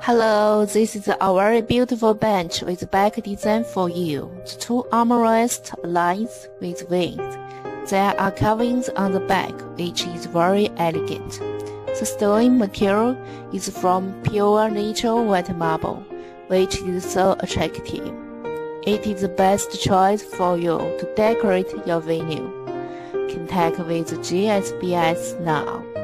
Hello, this is a very beautiful bench with back design for you. The two armrests align with wings. There are carvings on the back, which is very elegant. The stone material is from pure natural white marble, which is so attractive. It is the best choice for you to decorate your venue. Contact with JSBS now.